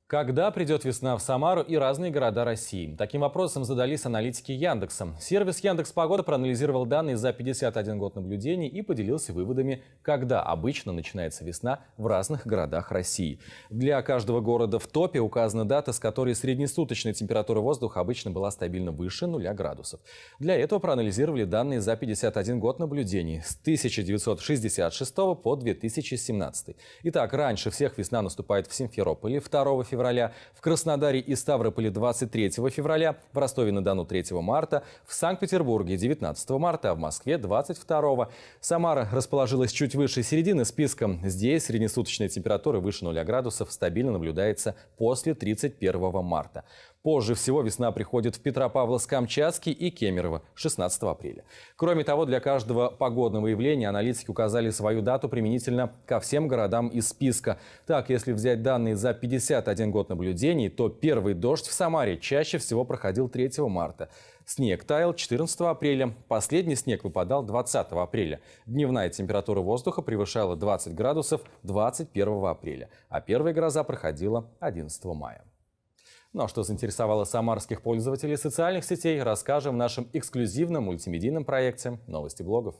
Когда придет весна в Самару и разные города России? Таким вопросом задались аналитики Яндекса. Сервис Яндекс.Погода проанализировал данные за 51 год наблюдений и поделился выводами, когда обычно начинается весна в разных городах России. Для каждого города в топе указана дата, с которой среднесуточная температура воздуха обычно была стабильно выше 0 градусов. Для этого проанализировали данные за 51 год наблюдений с 1966 по 2017. Итак, раньше всех весна наступает в Симферополе 2 февраля, в Краснодаре и Ставрополе 23 февраля, в Ростове-на-Дону 3 марта, в Санкт-Петербурге 19 марта, а в Москве 22. Самара расположилась чуть выше середины списка. Здесь среднесуточная температура выше 0 градусов стабильно наблюдается после 31 марта. Позже всего весна приходит в Петропавловск-Камчатский и Кемерово 16 апреля. Кроме того, для каждого погодного явления аналитики указали свою дату применительно ко всем городам из списка. Так, если взять данные за 51 год наблюдений, то первый дождь в Самаре чаще всего проходил 3 марта. Снег таял 14 апреля, последний снег выпадал 20 апреля. Дневная температура воздуха превышала 20 градусов 21 апреля, а первая гроза проходила 11 мая. Ну а что заинтересовало самарских пользователей социальных сетей, расскажем в нашем эксклюзивном мультимедийном проекте «Новости блогов».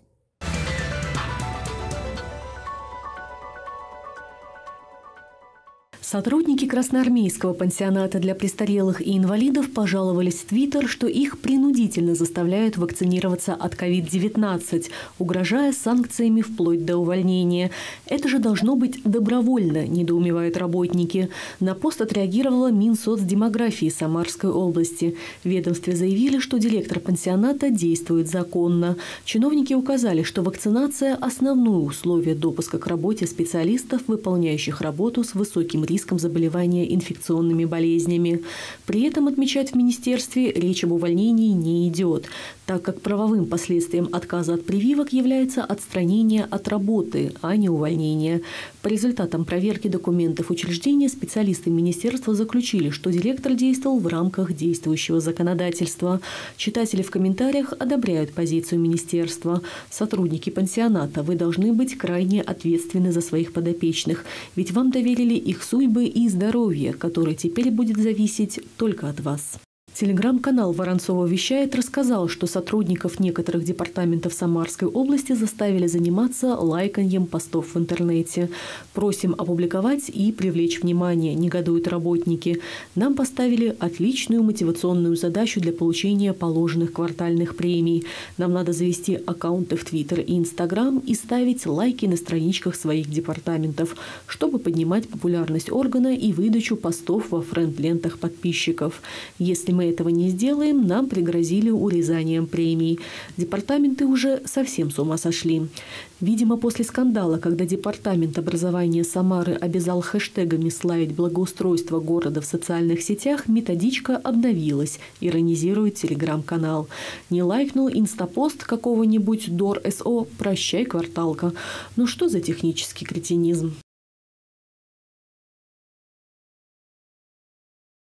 Сотрудники красноармейского пансионата для престарелых и инвалидов пожаловались в Твиттер, что их принудительно заставляют вакцинироваться от COVID-19, угрожая санкциями вплоть до увольнения. Это же должно быть добровольно, недоумевают работники. На пост отреагировала Минсоцдемографии Самарской области. В ведомстве заявили, что директор пансионата действует законно. Чиновники указали, что вакцинация – основное условие допуска к работе специалистов, выполняющих работу с высоким риском заболевания инфекционными болезнями. При этом, отмечать в министерстве, речь об увольнении не идет, так как правовым последствием отказа от прививок является отстранение от работы, а не увольнение. По результатам проверки документов учреждения специалисты министерства заключили, что директор действовал в рамках действующего законодательства. Читатели в комментариях одобряют позицию министерства. Сотрудники пансионата, вы должны быть крайне ответственны за своих подопечных, ведь вам доверили их судьбы и здоровье, которое теперь будет зависеть только от вас. Телеграм-канал «Воронцова вещает» рассказал, что сотрудников некоторых департаментов Самарской области заставили заниматься лайканьем постов в интернете. «Просим опубликовать и привлечь внимание», – негодуют работники. «Нам поставили отличную мотивационную задачу для получения положенных квартальных премий. Нам надо завести аккаунты в Твиттер и Инстаграм и ставить лайки на страничках своих департаментов, чтобы поднимать популярность органа и выдачу постов во френд-лентах подписчиков. Если мы этого не сделаем, нам пригрозили урезанием премий. Департаменты уже совсем с ума сошли». Видимо, после скандала, когда Департамент образования Самары обязал хэштегами славить благоустройство города в социальных сетях, методичка обновилась, иронизирует телеграм-канал. Не лайкнул инстапост какого-нибудь ДОР СО, прощай, кварталка. Ну что за технический кретинизм?